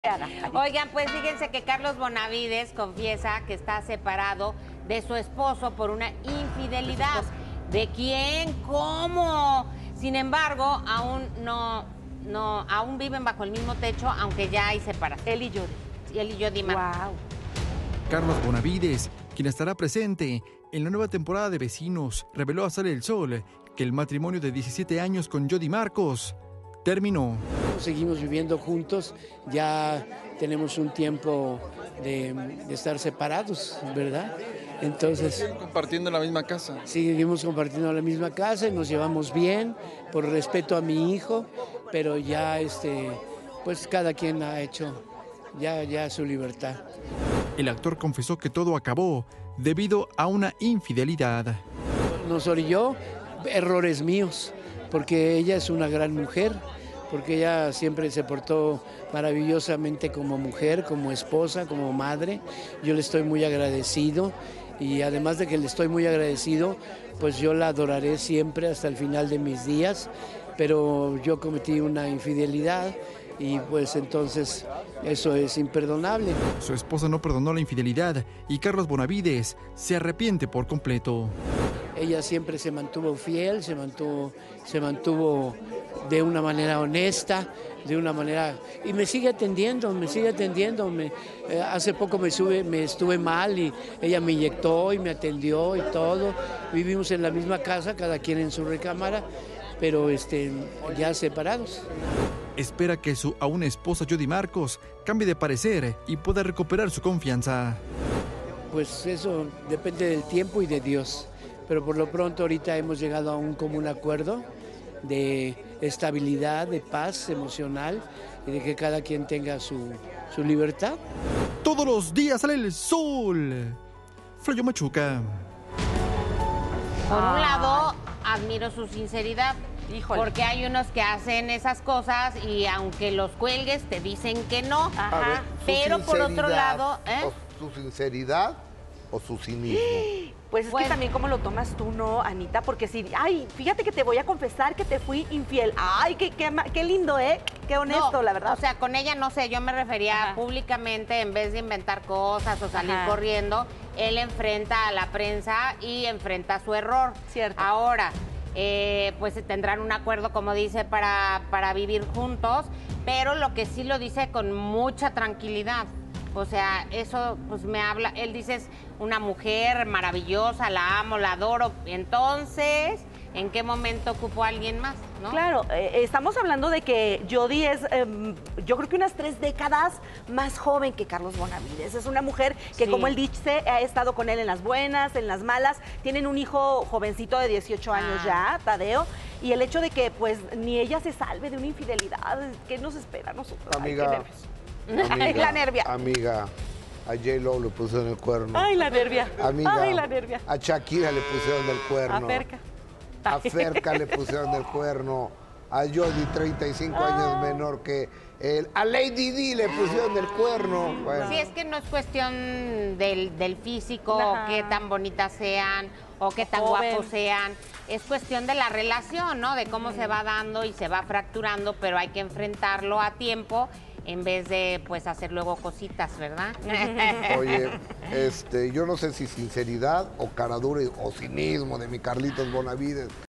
Oigan, pues fíjense que Carlos Bonavides confiesa que está separado de su esposo por una infidelidad. ¿De quién? ¿Cómo? Sin embargo, aún viven bajo el mismo techo, aunque ya hay separación. Él y Jody. Él y Jody Marcos. Wow. Carlos Bonavides, quien estará presente en la nueva temporada de Vecinos, reveló a Sale el Sol que el matrimonio de 17 años con Jody Marcos terminó. Seguimos viviendo juntos, ya tenemos un tiempo de estar separados, ¿verdad? Entonces, ¿Siguen compartiendo la misma casa? seguimos compartiendo la misma casa y nos llevamos bien, por respeto a mi hijo, pero ya pues cada quien ha hecho ya su libertad. El actor confesó que todo acabó debido a una infidelidad. Nos orilló errores míos, porque ella es una gran mujer, porque ella siempre se portó maravillosamente como mujer, como esposa, como madre. Yo le estoy muy agradecido y además de que le estoy muy agradecido, pues yo la adoraré siempre hasta el final de mis días, pero yo cometí una infidelidad y pues entonces eso es imperdonable. Su esposa no perdonó la infidelidad y Carlos Bonavides se arrepiente por completo. Ella siempre se mantuvo fiel, se mantuvo de una manera honesta, de una manera... Y me sigue atendiendo. Hace poco me estuve mal y ella me inyectó y me atendió y todo. Vivimos en la misma casa, cada quien en su recámara, pero ya separados. Espera que su aún esposa Jody Marcos cambie de parecer y pueda recuperar su confianza. Pues eso depende del tiempo y de Dios. Pero por lo pronto ahorita hemos llegado a un común acuerdo de estabilidad, de paz emocional y de que cada quien tenga su libertad. Todos los días sale el sol. Flayo Machuca. Por un lado, admiro su sinceridad. Híjole. Porque hay unos que hacen esas cosas y aunque los cuelgues te dicen que no. Ajá. A ver, su Pero por otro sinceridad, lado, o su sinceridad o su cinismo. Pues es Bueno. que también cómo lo tomas tú, ¿no, Anita? Porque si, ay, fíjate que te voy a confesar que te fui infiel. Ay, qué lindo, ¿eh? Qué honesto, no, la verdad. O sea, con ella no sé, yo me refería Ajá. públicamente, en vez de inventar cosas o salir Ajá. corriendo, él enfrenta a la prensa y enfrenta su error. Cierto. Ahora, pues tendrán un acuerdo, como dice, para vivir juntos, pero lo que sí lo dice con mucha tranquilidad. O sea, eso pues me habla, él dice es una mujer maravillosa, la amo, la adoro. Entonces, ¿en qué momento ocupó a alguien más? ¿No? Claro, estamos hablando de que Jody es, yo creo que unas 3 décadas más joven que Carlos Bonavides. Es una mujer que, Sí. como él dice, ha estado con él en las buenas, en las malas. Tienen un hijo jovencito de 18 años ya, Tadeo. Y el hecho de que, pues, ni ella se salve de una infidelidad, ¿qué nos espera a nosotros? Amiga, Ay, qué nervios. La nervia. Amiga, a J-Lo le pusieron el cuerno. Ay, la nervia. Amiga, Ay, la nervia. a Shakira le pusieron el cuerno. Acerca. A Ferca le pusieron el cuerno. A Jody, 35 años menor que él. A Lady Di le pusieron el cuerno. Bueno. Sí, es que no es cuestión del físico, Ajá. qué tan bonitas sean o qué tan Joven. guapos sean. Es cuestión de la relación, ¿no? De cómo se va dando y se va fracturando, pero hay que enfrentarlo a tiempo en vez de, pues, hacer luego cositas, ¿verdad? Oye, yo no sé si sinceridad o caradura o cinismo de mi Carlitos Bonavides.